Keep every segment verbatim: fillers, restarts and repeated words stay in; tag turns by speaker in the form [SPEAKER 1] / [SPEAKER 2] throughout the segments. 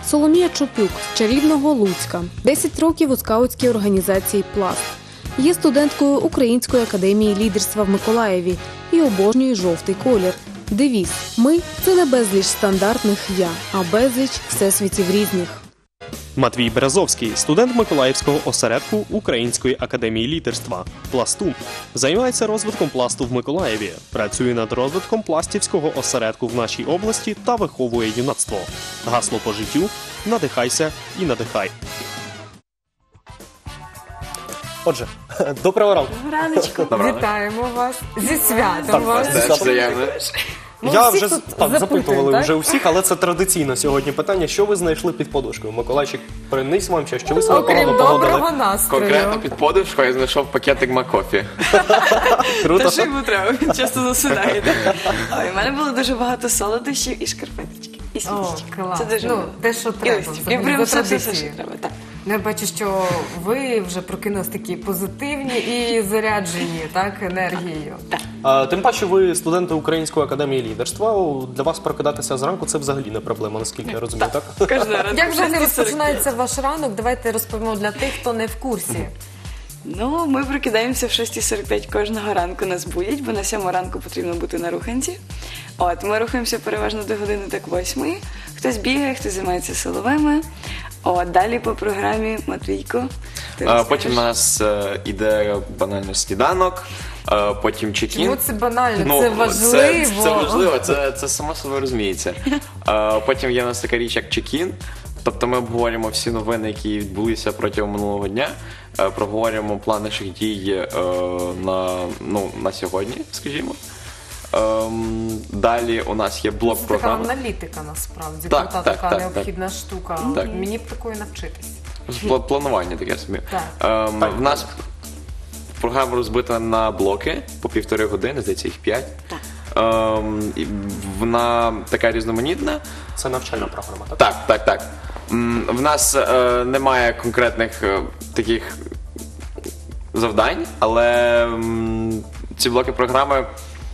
[SPEAKER 1] Соломія Чупюк з чарівного Луцька. десять років у скаутській організації «Пласт». Є студенткою Української академії лідерства в Миколаєві і обожнює жовтий колір. Девіз «Ми – це не безліч стандартних «я», а безліч всесвітів різних».
[SPEAKER 2] Матвій Березовський – студент Миколаївського осередку Української академії лідерства «Пласту». Займається розвитком пласту в Миколаєві, працює над розвитком пластівського осередку в нашій області та виховує юнацтво. Гасло по життю – «Надихайся і надихай».
[SPEAKER 3] Отже, доброго ранку.
[SPEAKER 4] Раночку.
[SPEAKER 5] Вітаємо вас зі святом вас. Ми
[SPEAKER 3] Я
[SPEAKER 5] всіх
[SPEAKER 3] вже
[SPEAKER 5] тут
[SPEAKER 3] так,
[SPEAKER 5] запитуємо,
[SPEAKER 3] запитували
[SPEAKER 5] так?
[SPEAKER 3] вже у всіх, але це традиційно сьогодні питання. Що ви знайшли під подушкою? Миколайчик, приніс вам ще, що ви себе
[SPEAKER 5] Окрім
[SPEAKER 3] погано
[SPEAKER 5] доброго
[SPEAKER 3] погодили?
[SPEAKER 5] настрою.
[SPEAKER 4] Конкретно під подушкою я знайшов пакетик Макофі.
[SPEAKER 3] Круто.
[SPEAKER 6] Та що йому треба, він часто засідає. Ой, в мене було дуже багато солодощів і шкарпеточки, і
[SPEAKER 5] О,
[SPEAKER 6] свічечки.
[SPEAKER 5] клас.
[SPEAKER 6] Це дуже
[SPEAKER 5] Ну,
[SPEAKER 6] мило.
[SPEAKER 5] те, що
[SPEAKER 6] І
[SPEAKER 5] треба,
[SPEAKER 6] листівки.
[SPEAKER 5] взагалі,
[SPEAKER 6] І прям
[SPEAKER 5] за
[SPEAKER 6] все, все, все, що
[SPEAKER 5] традицією.
[SPEAKER 6] треба, так.
[SPEAKER 5] Ну, я бачу, що ви вже прокинулись такі позитивні і заряджені, так, енергією.
[SPEAKER 3] А, тим паче ви студенти Української академії лідерства. О, Для вас прокидатися зранку це взагалі не проблема, наскільки я розумію, так?
[SPEAKER 6] Кожного ранку.
[SPEAKER 5] Як взагалі
[SPEAKER 6] шість сорок.
[SPEAKER 5] розпочинається ваш ранок? Давайте розповімо для тих, хто не в курсі.
[SPEAKER 6] Ну, ми прокидаємося в шість сорок п'ять кожного ранку, нас будять, бо на сьому ранку потрібно бути на руханці. От, ми рухаємося переважно до години так восьмої. Хтось бігає, хтось займається силовими. От, далі по програмі Матвійко. ти
[SPEAKER 4] А,
[SPEAKER 6] розкажеш?
[SPEAKER 4] Потім у нас е, іде банально сніданок, е, потім чекін.
[SPEAKER 5] Чому це банально?
[SPEAKER 4] Ну,
[SPEAKER 5] це важливо.
[SPEAKER 4] Це, це важливо, це, це само собою розуміється. Е, Потім є у нас така річ, як чекін. Тобто ми обговорюємо всі новини, які відбулися протягом минулого дня, е, проговорюємо план наших дій е, на, ну, на сьогодні, скажімо. Ем, Далі у нас є блок
[SPEAKER 5] Це така
[SPEAKER 4] програми.
[SPEAKER 5] аналітика, насправді.
[SPEAKER 4] Так,
[SPEAKER 5] Крута
[SPEAKER 4] так,
[SPEAKER 5] така
[SPEAKER 4] так,
[SPEAKER 5] необхідна штука.
[SPEAKER 4] Так.
[SPEAKER 5] Мені б такої навчитись.
[SPEAKER 4] Пла- Планування таке собі.
[SPEAKER 5] Так.
[SPEAKER 4] Ем, В нас програма розбита на блоки по півтори години, здається, їх п'ять. Ем, і Вона така різноманітна.
[SPEAKER 3] Це навчальна програма, так?
[SPEAKER 4] Так, так, так. М, В нас е, немає конкретних е, таких завдань, але м, ці блоки програми.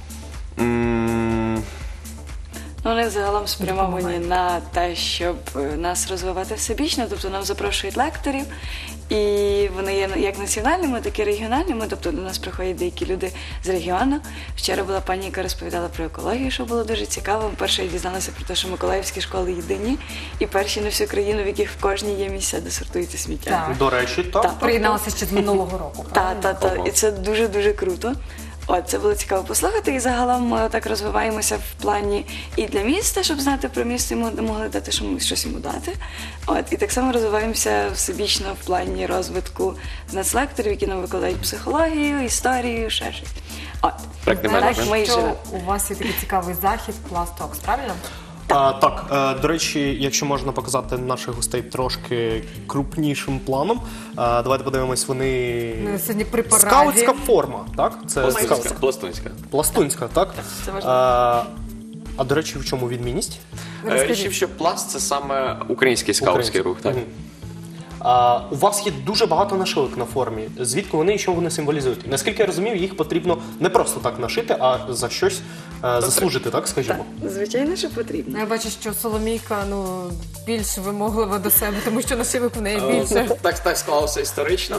[SPEAKER 4] м,
[SPEAKER 6] Ну, вони загалом спрямовані на те, щоб е, нас розвивати всебічно, тобто нам запрошують лекторів, і вони є як національними, так і регіональними, тобто до нас приходять деякі люди з регіону. Вчора була пані, яка розповідала про екологію, що було дуже цікаво. Перше я дізналася про те, що миколаївські школи єдині, і перші на всю країну, в яких в кожній є місця, де сортується сміття.
[SPEAKER 5] Так.
[SPEAKER 3] До речі, так.
[SPEAKER 6] Так.
[SPEAKER 5] Приєдналася ще з минулого року.
[SPEAKER 6] Так, так, так.
[SPEAKER 4] Ого.
[SPEAKER 6] І це дуже-дуже круто. От, це було цікаво послухати, і загалом ми так розвиваємося в плані і для міста, щоб знати про місто, і ми могли дати, що ми щось йому дати. От, і так само розвиваємося всебічно в плані розвитку з нацлекторів, які нам викладають психологію, історію, ще щось. От.
[SPEAKER 4] Проектний
[SPEAKER 6] Так,
[SPEAKER 4] менеджмент.
[SPEAKER 6] ми і
[SPEAKER 5] Що
[SPEAKER 6] живемо.
[SPEAKER 5] у вас є такий цікавий захід Пластокс, правильно?
[SPEAKER 3] А, так, е, до речі, якщо можна показати наших гостей трошки крупнішим планом, е, давайте подивимось, вони...
[SPEAKER 5] Ми сьогодні при параді.
[SPEAKER 3] Скаутська форма, так? Це
[SPEAKER 4] Пластунська.
[SPEAKER 3] скаутська.
[SPEAKER 4] Пластунська.
[SPEAKER 3] Пластунська, так?
[SPEAKER 6] це важливо.
[SPEAKER 3] А, а до речі, в чому відмінність?
[SPEAKER 4] Е,
[SPEAKER 5] Розкажіть.
[SPEAKER 4] Рішив, що пласт це саме український скаутський рух. Так.
[SPEAKER 3] Мгм. А, у вас є дуже багато нашивок на формі. Звідки вони і що вони символізують? Наскільки я розумію, їх потрібно не просто так нашити, а за щось е, заслужити, так скажімо?
[SPEAKER 6] Звичайно, що потрібно.
[SPEAKER 5] Я бачу, що Соломійка ну, більш вимоглива до себе, тому що нашивок в неї більше.
[SPEAKER 4] Так, так склалося історично.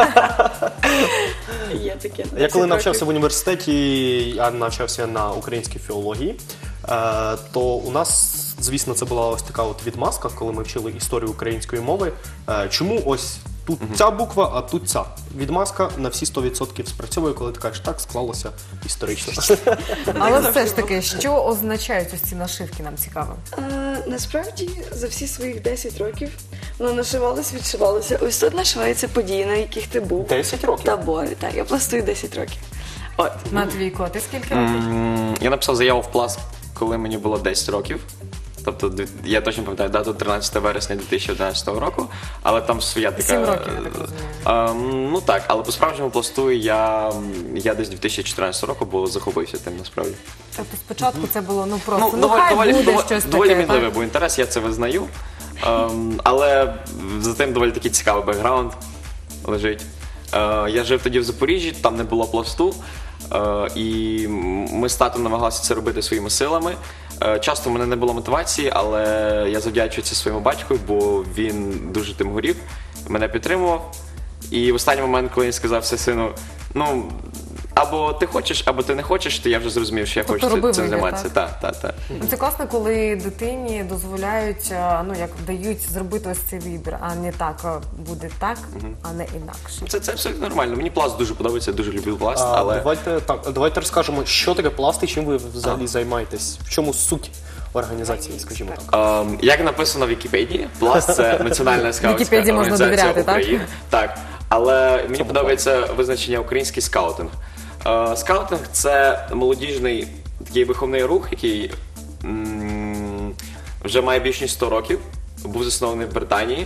[SPEAKER 6] Є таке.
[SPEAKER 3] Я коли
[SPEAKER 6] десять
[SPEAKER 3] навчався
[SPEAKER 6] років.
[SPEAKER 3] в університеті, я навчався на українській філології, е, то у нас, звісно, це була ось така от відмазка, коли ми вчили історію української мови. Е, Чому ось тут ця буква, а тут ця? Відмазка на всі сто відсотків спрацьовує, коли ти кажеш, так склалося історично.
[SPEAKER 5] Але все ж таки, що означають ось ці нашивки, нам цікаво.
[SPEAKER 6] А, насправді за всі своїх десять років воно нашивалось, відшивалося. Ось тут нашиваються події, на яких ти був.
[SPEAKER 3] десять років?
[SPEAKER 6] Табори, так, я пластую десять років. От.
[SPEAKER 5] Матвійко, ти скільки років?
[SPEAKER 4] М, Я написав заяву в пласт, коли мені було десять років. Тобто, дві- я точно пам'ятаю дату тринадцяте вересня дві тисячі одинадцятого року, але там своя така...
[SPEAKER 5] Сім років, я так розумію.
[SPEAKER 4] Ем, ну так, але по-справжньому пласту я, я десь дві тисячі чотирнадцятого року, бо захопився тим насправді.
[SPEAKER 5] Тобто спочатку це було ну просто, ну,
[SPEAKER 4] доволі,
[SPEAKER 5] хай
[SPEAKER 4] доволі,
[SPEAKER 5] буде
[SPEAKER 4] доволі,
[SPEAKER 5] щось
[SPEAKER 4] доволі
[SPEAKER 5] таке.
[SPEAKER 4] мінливий
[SPEAKER 5] так?
[SPEAKER 4] був інтерес, я це визнаю. Ем, але за тим доволі такий цікавий бекграунд лежить. Е, я жив тоді в Запоріжжі, там не було пласту. Е, і ми з татом намагалися це робити своїми силами. Е, Часто в мене не було мотивації, але я завдячую це своєму батьку, бо він дуже тим горів, мене підтримував. І в останній момент, коли він сказав все, сину, ну, або ти хочеш, або ти не хочеш, то я вже зрозумів, що я
[SPEAKER 5] Тобто
[SPEAKER 4] хочу
[SPEAKER 5] роби
[SPEAKER 4] цим
[SPEAKER 5] вибір,
[SPEAKER 4] займатися. Так, так, так.
[SPEAKER 5] Ну, це класно, коли дитині дозволяють, а, ну як дають зробити ось цей вибір, а не так а, буде так, а не інакше.
[SPEAKER 4] Це, це абсолютно нормально. Мені пласт дуже подобається, я дуже люблю пласт,
[SPEAKER 3] А,
[SPEAKER 4] але
[SPEAKER 3] давайте, так, давайте розкажемо, що таке пласт і чим ви взагалі займаєтесь. В чому суть організації, скажімо так.
[SPEAKER 4] Ем, як написано в Вікіпедії, пласт це національна скаутська
[SPEAKER 5] Вікіпедії можна
[SPEAKER 4] організація
[SPEAKER 5] довіряти, так?
[SPEAKER 4] України. Так? Але мені подобається визначення український скаутинг. Е, скаутинг це молодіжний такий виховний рух, який м, вже має більш ніж сто років, був заснований в Британії.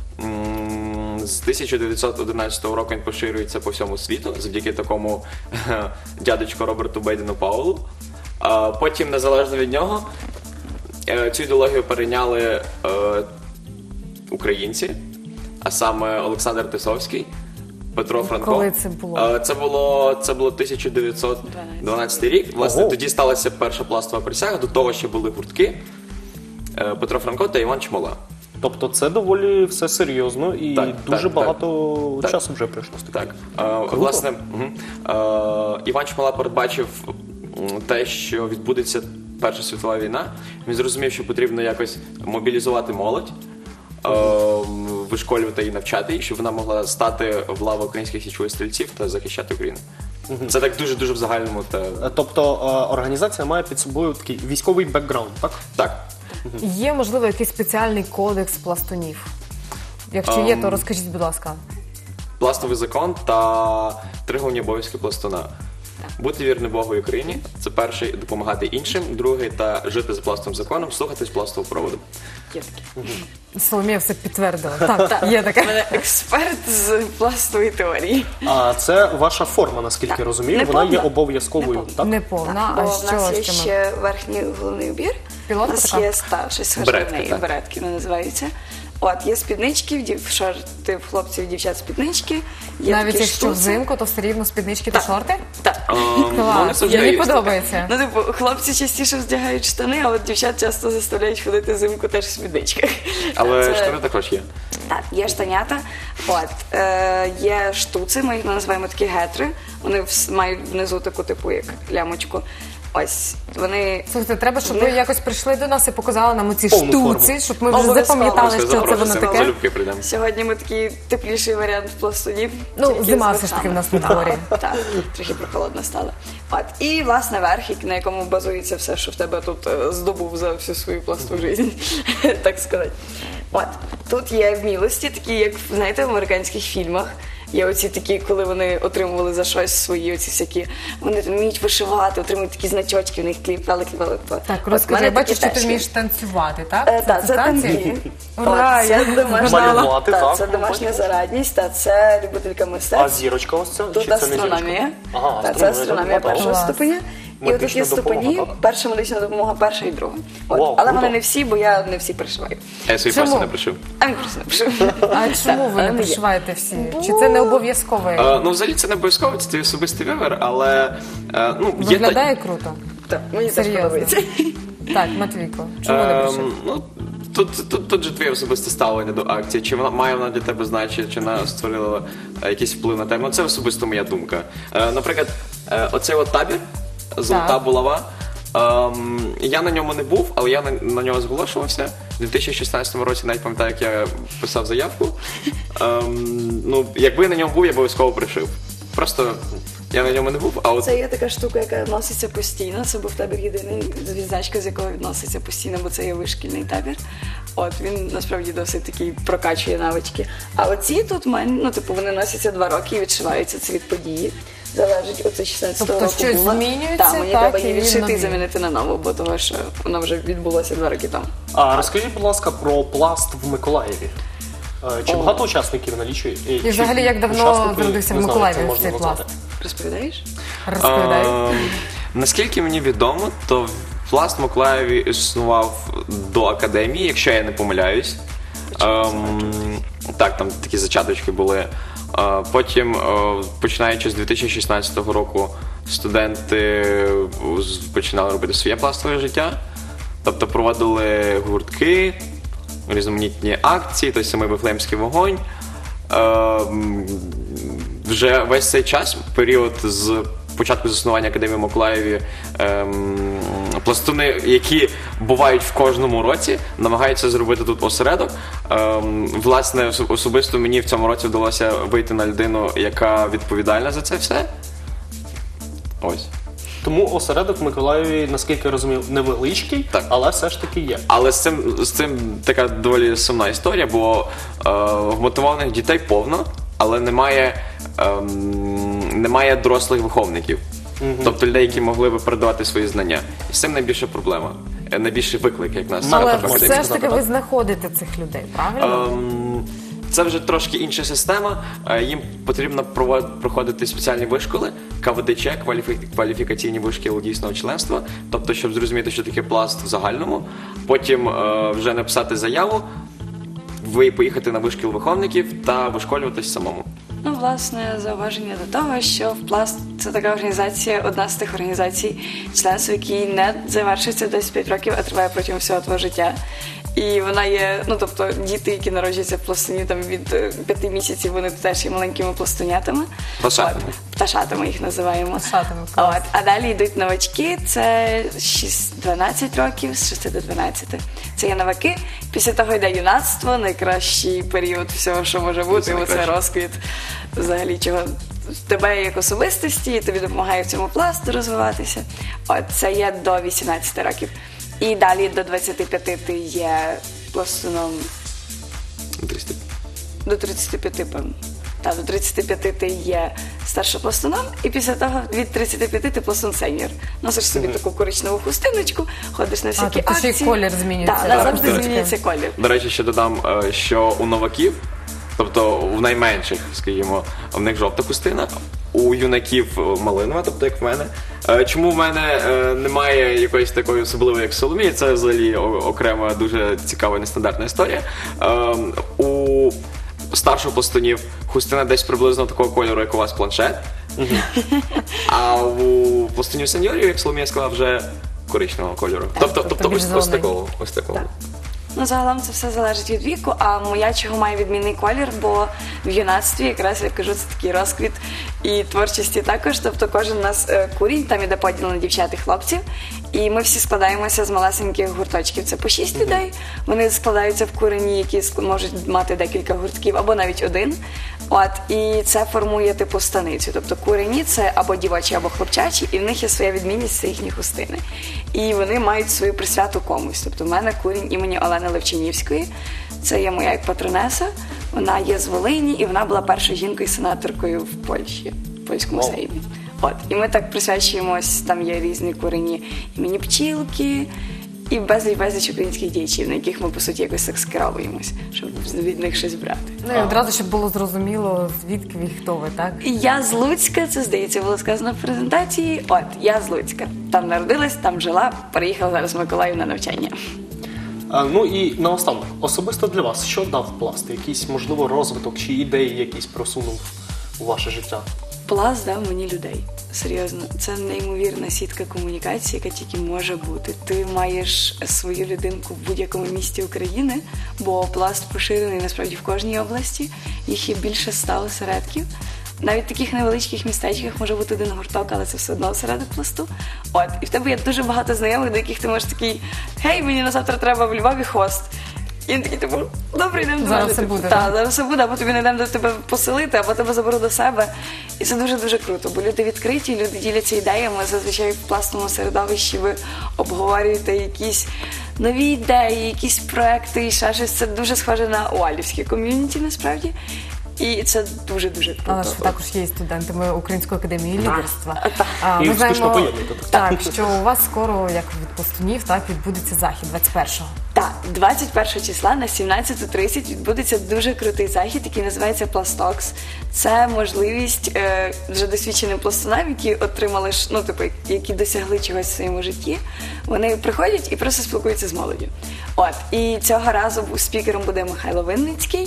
[SPEAKER 4] М, З тисяча дев'ятсот одинадцятого року він поширюється по всьому світу завдяки такому дядечку Роберту Бейдену Пауелу. А потім, незалежно від нього, е, цю ідеологію перейняли е, українці, а саме Олександр Тисовський, Петро Франко.
[SPEAKER 5] Коли це було?
[SPEAKER 4] Е, Це було, це було тисяча дев'ятсот дванадцятий рік. Власне,
[SPEAKER 3] Ого.
[SPEAKER 4] тоді сталася перша пластова присяга, до того ще були гуртки е, Петро Франко та Іван Чмола.
[SPEAKER 3] Тобто це доволі все серйозно і
[SPEAKER 4] Так,
[SPEAKER 3] дуже
[SPEAKER 4] так,
[SPEAKER 3] багато
[SPEAKER 4] так.
[SPEAKER 3] часу вже пройшло з таким.
[SPEAKER 4] Так, е, власне, мгм. Е, Іван Чмола передбачив м, те, що відбудеться Перша світова війна. Він зрозумів, що потрібно якось мобілізувати молодь, е, вишколювати і навчати її, щоб вона могла стати в лаву українських січових стрільців та захищати Україну. Це так дуже-дуже в загальному. Та...
[SPEAKER 3] Е, Тобто е, організація має під собою такий військовий бекграунд, так?
[SPEAKER 4] Так.
[SPEAKER 5] Є, можливо, якийсь спеціальний кодекс пластунів? Якщо є, то розкажіть, будь ласка.
[SPEAKER 4] Пластовий закон та три головні обов'язки пластуна. Бути вірним Богу і Україні – це перший, допомагати іншим, другий – та жити за пластовим законом, слухатись пластового проводу.
[SPEAKER 6] Є таке.
[SPEAKER 5] Соломія все підтвердила. Так, є
[SPEAKER 6] У
[SPEAKER 5] таке.
[SPEAKER 6] мене експерт з пластової теорії.
[SPEAKER 3] А це ваша форма, наскільки
[SPEAKER 6] Так.
[SPEAKER 3] розумію,
[SPEAKER 6] Не
[SPEAKER 3] вона є
[SPEAKER 6] повна.
[SPEAKER 3] обов'язковою,
[SPEAKER 6] Не повна.
[SPEAKER 3] так?
[SPEAKER 5] Неповна,
[SPEAKER 6] Бо
[SPEAKER 5] а
[SPEAKER 6] в
[SPEAKER 5] що
[SPEAKER 6] нас є
[SPEAKER 5] з цим?
[SPEAKER 6] ще верхній головний убір.
[SPEAKER 5] Пілотка
[SPEAKER 6] У нас
[SPEAKER 5] така?
[SPEAKER 6] є ста, щось схоже на
[SPEAKER 4] Беретки,
[SPEAKER 6] неї,
[SPEAKER 4] так.
[SPEAKER 6] беретки вони називаються. От, є спіднички, в дів- шорти в хлопців, в дівчат спіднички. Є
[SPEAKER 5] Навіть
[SPEAKER 6] такі
[SPEAKER 5] якщо
[SPEAKER 6] штуці.
[SPEAKER 5] взимку, то все рівно спіднички та шорти?
[SPEAKER 6] Так.
[SPEAKER 4] Ем, ну, не
[SPEAKER 5] Клас,
[SPEAKER 4] завжди
[SPEAKER 5] мені
[SPEAKER 4] є.
[SPEAKER 5] подобається.
[SPEAKER 6] Ну, типу, хлопці частіше вдягають штани, а от дівчат часто заставляють ходити взимку теж в спідничках.
[SPEAKER 4] Але
[SPEAKER 6] Це-
[SPEAKER 4] штани також є.
[SPEAKER 6] Так, є штанята. От, е, є штуци, ми їх називаємо такі гетри. Вони вс- мають внизу таку типу як лямочку. Ось, вони...
[SPEAKER 5] Слухайте, треба, щоб
[SPEAKER 6] в
[SPEAKER 5] ви
[SPEAKER 6] них-
[SPEAKER 5] якось прийшли до нас і показали нам оці
[SPEAKER 3] Повну
[SPEAKER 5] штуці,
[SPEAKER 3] форму.
[SPEAKER 5] щоб ми вже
[SPEAKER 6] Обов'язково.
[SPEAKER 5] запам'ятали, що це
[SPEAKER 4] Запрошуйте,
[SPEAKER 5] воно
[SPEAKER 4] ми
[SPEAKER 5] таке.
[SPEAKER 4] залюбки прийдемо.
[SPEAKER 6] Сьогодні ми такий тепліший варіант пластунів.
[SPEAKER 5] Ну,
[SPEAKER 6] тільки
[SPEAKER 5] зима
[SPEAKER 6] з
[SPEAKER 5] все ж таки в
[SPEAKER 6] верхами.
[SPEAKER 5] нас на дворі.
[SPEAKER 6] Так, трохи прохолодно стало. От. І, власне, верх, на якому базується все, що в тебе тут е, здобув за всю свою пластову життя, так сказати. От. Тут є вмілості, такі, як, знаєте, в американських фільмах. Є оці такі, коли вони отримували за щось свої оці всякі, вони там вміють вишивати, отримують такі значочки, в них кліпали, кліпали. кліпали.
[SPEAKER 5] Так,
[SPEAKER 6] От в
[SPEAKER 5] розкажи,
[SPEAKER 6] мене
[SPEAKER 5] я бачу,
[SPEAKER 6] такі
[SPEAKER 5] що ти
[SPEAKER 6] теж є.
[SPEAKER 5] вмієш танцювати, так?
[SPEAKER 6] Е, Так, це танці.
[SPEAKER 5] Ура,
[SPEAKER 6] От,
[SPEAKER 5] я
[SPEAKER 6] це домашня,
[SPEAKER 3] Малювати,
[SPEAKER 6] та,
[SPEAKER 3] так.
[SPEAKER 6] це домашня зарадність, та це любителька
[SPEAKER 3] А
[SPEAKER 6] мистецтв.
[SPEAKER 3] зірочка ось ця?
[SPEAKER 6] Тут
[SPEAKER 3] Чи це не
[SPEAKER 6] астрономія.
[SPEAKER 3] зірочка? Ага,
[SPEAKER 6] Та, це астрономія
[SPEAKER 3] так.
[SPEAKER 6] першого
[SPEAKER 5] Клас.
[SPEAKER 6] ступеня. І от
[SPEAKER 3] Медична
[SPEAKER 6] такі
[SPEAKER 3] допомога,
[SPEAKER 6] ступені,
[SPEAKER 3] так?
[SPEAKER 6] перша медична допомога, перша і друга. От.
[SPEAKER 3] Вау,
[SPEAKER 6] Але
[SPEAKER 3] круто.
[SPEAKER 6] вони не всі, бо я не всі пришиваю.
[SPEAKER 4] Я свої
[SPEAKER 5] Чому?
[SPEAKER 4] просто не пришив.
[SPEAKER 6] А він просто не пришив.
[SPEAKER 5] А чому ви
[SPEAKER 6] але
[SPEAKER 5] не
[SPEAKER 6] не є.
[SPEAKER 5] пришиваєте всі? Чи це не обов'язково?
[SPEAKER 4] Е, Ну, взагалі це не обов'язково, це твій особистий вибір, але е, ну, є та-
[SPEAKER 5] Виглядає круто.
[SPEAKER 6] Так, мені теж
[SPEAKER 5] Серйозно.
[SPEAKER 6] подобається.
[SPEAKER 5] Так, Матвійко, чому не
[SPEAKER 4] Ем,
[SPEAKER 5] пришив?
[SPEAKER 4] ну, тут, тут, тут же твоє особисте ставлення до акції. Чи вона має вона для тебе значення, чи вона створила е, якийсь вплив на тебе? Ну, це особисто моя думка. Е, наприклад, е, оцей от табір, Золота
[SPEAKER 5] Так.
[SPEAKER 4] булава. Ем, я на ньому не був, але я на, на нього зголошувався. У дві тисячі шістнадцятому році навіть пам'ятаю, як я писав заявку. Ем, ну, якби я на ньому був, я обов'язково пришив. Просто я на ньому не був, а от
[SPEAKER 6] Це є така штука, яка носиться постійно. Це був табір єдиний, відзначка з якого відноситься постійно, бо це є вишкільний табір. От він насправді досить такий прокачує навички. А оці тут мен, ну типу вони носяться два роки і відшиваються це від події. Залежить оце шістнадцятого
[SPEAKER 5] Тобто
[SPEAKER 6] року.
[SPEAKER 5] щось
[SPEAKER 6] було.
[SPEAKER 5] змінюється,
[SPEAKER 6] Так, мені
[SPEAKER 5] так,
[SPEAKER 6] треба
[SPEAKER 5] і
[SPEAKER 6] її
[SPEAKER 5] він
[SPEAKER 6] відшити і
[SPEAKER 5] новий.
[SPEAKER 6] замінити на нову, бо того, що воно вже відбулося два роки тому.
[SPEAKER 3] А розкажіть, будь ласка, про пласт в Миколаєві. Е, Чи багато учасників налічує?
[SPEAKER 5] І взагалі, як давно зародився в Миколаєві цей пласт?
[SPEAKER 6] Розповідаєш?
[SPEAKER 5] Розповідай.
[SPEAKER 4] Ем, наскільки мені відомо, то пласт в Миколаєві існував до академії, якщо я не помиляюсь. Ем, так, там такі зачаточки були. Е, Потім, е, починаючи з дві тисячі шістнадцятого року, студенти з- починали робити своє пластове життя. Тобто проводили гуртки, різноманітні акції, той самий Вифлеємський вогонь. Е, вже весь цей час, період з початку заснування Академії в Миколаєві, ем, пластуни, які бувають в кожному році, намагаються зробити тут осередок. Ем, власне, особисто мені в цьому році вдалося вийти на людину, яка відповідальна за це все. Ось.
[SPEAKER 3] Тому осередок в Миколаєві, наскільки я розумів, невеличкий,
[SPEAKER 4] Так.
[SPEAKER 3] але все ж таки є.
[SPEAKER 4] Але з цим, з цим така доволі сумна історія, бо е, вмотивованих дітей повно, але немає, ем, немає дорослих виховників. Тобто людей, які могли би передавати свої знання. І з цим найбільша проблема, е, найбільший виклик, як нас
[SPEAKER 5] Але
[SPEAKER 4] в академії.
[SPEAKER 5] все ж таки ви знаходите цих людей, правильно?
[SPEAKER 4] Ем, Це вже трошки інша система. Е, Їм потрібно провод- проходити спеціальні вишколи, ка ве де че, кваліфі- кваліфікаційні вишколи дійсного членства. Тобто, щоб зрозуміти, що таке пласт в загальному. Потім е, вже написати заяву, ви поїхати на вишкіл виховників та вишколюватись самому.
[SPEAKER 6] Ну, власне, зауваження до того, що в пласт це така організація, одна з тих організацій, членство, який не завершується в десять п'ять років, а триває протягом всього твого життя. І вона є, ну тобто діти, які народжуються в пластуні там від е, п'яти місяців, вони теж є маленькими пластунятами.
[SPEAKER 4] Пташатами.
[SPEAKER 6] От, пташатами їх називаємо.
[SPEAKER 5] Пташатами, клас.
[SPEAKER 6] От, а далі йдуть новачки, це шість дванадцять років, з шести до дванадцяти. Це є новаки. Після того йде юнацтво, найкращий період всього, що може бути. Оце
[SPEAKER 4] найкраще.
[SPEAKER 6] розквіт взагалі чого тебе як особистості, і тобі допомагає в цьому пласту розвиватися. От, це є до вісімнадцяти років. І далі до двадцяти п'яти ти є пластуном, до тридцяти п'яти, певно. Та, до тридцяти п'яти ти є старшопластуном, і після того від тридцяти п'яти ти пластун сеньор. Носиш собі таку коричневу хустиночку, ходиш на всякі
[SPEAKER 5] тобто ще й
[SPEAKER 6] акції.
[SPEAKER 5] колір змінюється,
[SPEAKER 6] Так,
[SPEAKER 5] так,
[SPEAKER 6] завжди
[SPEAKER 5] хустиночки.
[SPEAKER 6] змінюється колір.
[SPEAKER 4] До речі, ще додам, е, що у новаків, тобто в найменших, скажімо, в них жовта хустина, у юнаків е, малинова, тобто як в мене. Е, Чому в мене е, немає якоїсь такої особливої, як Соломії, це взагалі о- окрема дуже цікава і нестандартна історія. Е, У старших пластунів хустина десь приблизно такого кольору, як у вас планшет. А у пластунів сеньорів, як Соломія сказала, вже коричневого кольору. Тобто,
[SPEAKER 5] тобто
[SPEAKER 4] тобто
[SPEAKER 5] більш
[SPEAKER 4] ось, ось
[SPEAKER 5] зелений.
[SPEAKER 4] такого. Ось такого.
[SPEAKER 6] Ну, загалом це все залежить від віку, а моя чого має відмінний колір, бо в юнацтві, якраз я кажу, це такий розквіт і творчості також. Тобто кожен у нас е, курінь, там іде поділ на дівчат і хлопців. І ми всі складаємося з малесеньких гурточків. Це по шість людей. Вони складаються в курені, які ск- можуть мати декілька гуртків або навіть один. От, і це формує типу станицю. Тобто курені це або дівочі, або хлопчачі, і в них є своя відмінність, це їхні хустини. І вони мають свою присвяту комусь. Тобто в мене курінь імені Олени Левчинівської. Це є моя як патронеса. Вона є з Волині, і вона була першою жінкою-сенаторкою в Польщі, в польському
[SPEAKER 3] Вау.
[SPEAKER 6] сеймі. От, і ми так присвячуємось, там є різні курені імені Пчілки, і безліч безліч українських діячів, на яких ми, по суті, якось так скеровуємось, щоб від них щось брати.
[SPEAKER 5] Ну і одразу, щоб було зрозуміло, звідки ви, хто ви, так?
[SPEAKER 6] І я з Луцька, це, здається, було сказано в презентації. От, я з Луцька. Там народилась, там жила, переїхала зараз в Миколаїв на навчання.
[SPEAKER 3] А, ну і наостанок, особисто для вас, що дав пласт? Якийсь, можливо, розвиток чи ідеї якісь просунув у ваше життя?
[SPEAKER 6] Пласт дав мені людей. Серйозно, це неймовірна сітка комунікації, яка тільки може бути. Ти маєш свою людинку в будь-якому місті України, бо пласт поширений насправді в кожній області. Їх є більше ста осередків. Навіть в таких невеличких містечках може бути один гурток, але це все одно осередок пласту. От, і в тебе є дуже багато знайомих, до яких ти можеш такий: гей, мені на завтра треба в Львові хост. І він такий, типу, добре, йдемо до
[SPEAKER 5] Зараз
[SPEAKER 6] мене.
[SPEAKER 5] все
[SPEAKER 6] Типу,
[SPEAKER 5] буде,
[SPEAKER 6] та,
[SPEAKER 5] так?
[SPEAKER 6] зараз все буде, або тобі не йдемо до тебе поселити, або тебе заберу до себе. І це дуже-дуже круто, бо люди відкриті, люди діляться ідеями. Зазвичай в пластовому середовищі ви обговорюєте якісь нові ідеї, якісь проекти і ще щось. Це дуже схоже на уалівське ком'юніті, насправді. І це дуже-дуже круто.
[SPEAKER 5] Але ж ви також є студентами Української академії лідерства.
[SPEAKER 6] Так.
[SPEAKER 5] А,
[SPEAKER 3] І
[SPEAKER 5] ми
[SPEAKER 3] успішно
[SPEAKER 5] знаємо,
[SPEAKER 3] поєднуєте,
[SPEAKER 5] так, що у вас скоро, як від пластунів, так, відбудеться захід двадцять першого.
[SPEAKER 6] Так, двадцять першого числа на сімнадцята тридцять відбудеться дуже крутий захід, який називається Пластокс. Це можливість е, вже досвідченим пластунам, які отримали ж, ну, типу, які досягли чогось в своєму житті. Вони приходять і просто спілкуються з молоддю. От, і цього разу спікером буде Михайло Винницький.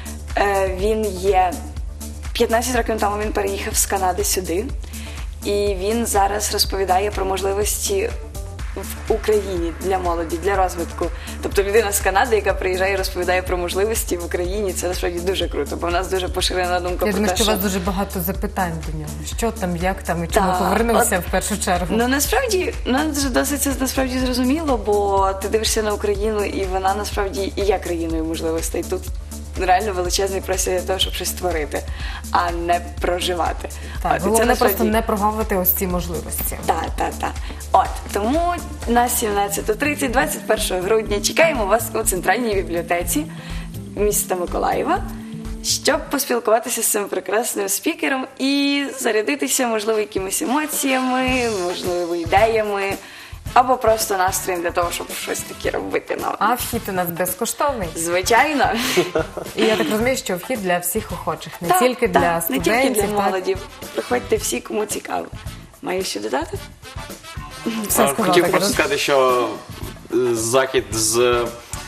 [SPEAKER 6] Е, він є п'ятнадцять років тому він переїхав з Канади сюди. І він зараз розповідає про можливості в Україні для молоді, для розвитку. Тобто людина з Канади, яка приїжджає і розповідає про можливості в Україні, це насправді дуже круто, бо в нас дуже поширена думка
[SPEAKER 5] Я
[SPEAKER 6] про
[SPEAKER 5] думаю,
[SPEAKER 6] те,
[SPEAKER 5] що у
[SPEAKER 6] що...
[SPEAKER 5] вас дуже багато запитань до нього. Що там, як там, і чому
[SPEAKER 6] Так,
[SPEAKER 5] повернувся
[SPEAKER 6] от-
[SPEAKER 5] в першу чергу.
[SPEAKER 6] Ну насправді нам дуже досить це насправді зрозуміло, бо ти дивишся на Україну, і вона насправді і є країною можливостей. Тут реально величезний простір для того, щоб щось створити, а не проживати.
[SPEAKER 5] Так,
[SPEAKER 6] От, і
[SPEAKER 5] головне
[SPEAKER 6] насправді-
[SPEAKER 5] просто не прогавити ось ці можливості.
[SPEAKER 6] Так, так, так. От, тому на сімнадцята тридцять, двадцять першого грудня чекаємо вас у центральній бібліотеці міста Миколаєва, щоб поспілкуватися з цим прекрасним спікером і зарядитися, можливо, якимись емоціями, можливо, ідеями, або просто настроєм для того, щоб щось таке робити. Ну,
[SPEAKER 5] А вхід у нас безкоштовний.
[SPEAKER 6] звичайно.
[SPEAKER 5] І я так розумію, що вхід для всіх охочих, не
[SPEAKER 6] Так,
[SPEAKER 5] тільки
[SPEAKER 6] так,
[SPEAKER 5] для
[SPEAKER 6] не
[SPEAKER 5] студентів.
[SPEAKER 6] тільки для
[SPEAKER 5] так?
[SPEAKER 6] молоді. Приходьте всі, кому цікаво. Маю що додати?
[SPEAKER 5] Все
[SPEAKER 4] Е,
[SPEAKER 5] сказала,
[SPEAKER 4] Хотів
[SPEAKER 5] так,
[SPEAKER 4] просто
[SPEAKER 5] роз-
[SPEAKER 4] сказати, що е, захід з е,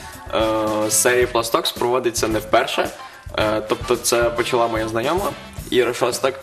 [SPEAKER 4] серії Пластокс проводиться не вперше. Е, тобто це почала моя знайома Іра Шостак.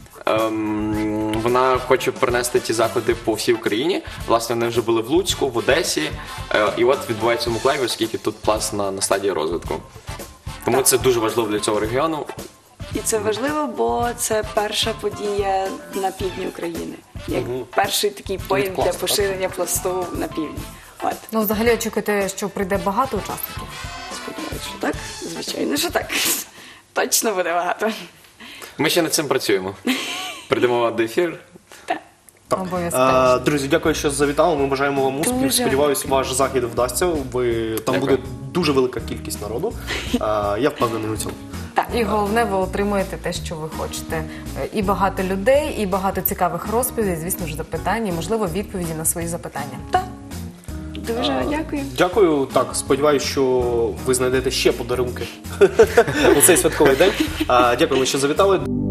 [SPEAKER 4] Ем, вона хоче принести ті заходи по всій Україні. Власне, вони вже були в Луцьку, в Одесі. Е, і от відбувається в Миколаєві, оскільки тут пласт на, на стадії розвитку. Тому це дуже важливо для цього регіону.
[SPEAKER 6] І це важливо, бо це перша подія на півдні України. Як перший такий поінт для
[SPEAKER 3] пласту, так?
[SPEAKER 6] поширення пласту на півдні. От,
[SPEAKER 5] Ну, взагалі очікуєте, що прийде багато учасників?
[SPEAKER 6] сподіваюся, що так. Звичайно, що так. Точно буде багато.
[SPEAKER 4] Ми ще над цим працюємо. Прийдемо до ефіру.
[SPEAKER 5] Обов'язково.
[SPEAKER 3] Е, Друзі, дякую, що завітали. Ми бажаємо вам успіхів.
[SPEAKER 6] Дуже.
[SPEAKER 3] Сподіваюсь, ваш захід вдасться. Ви там
[SPEAKER 4] Дякую.
[SPEAKER 3] буде дуже велика кількість народу. Е, Я впевнений у цьому.
[SPEAKER 6] Так.
[SPEAKER 5] І головне, ви отримуєте те, що ви хочете. Е, І багато людей, і багато цікавих розповідей, звісно ж, запитань, і, можливо, відповіді на свої запитання.
[SPEAKER 6] Так. Дуже дякую.
[SPEAKER 3] Дякую. Так, сподіваюся, що ви знайдете ще подарунки у цей святковий день. Е, Дякуємо, що завітали.